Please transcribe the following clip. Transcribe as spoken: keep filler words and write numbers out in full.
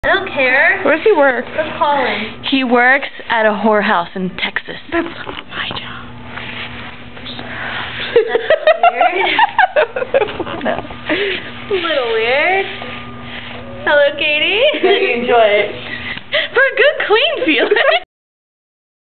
I don't care. Where does he work? Let's call him. He works at a whorehouse in Texas. That's not my job. That's weird. No. A little weird. Hello, Katie. You enjoy it. For a good clean feeling.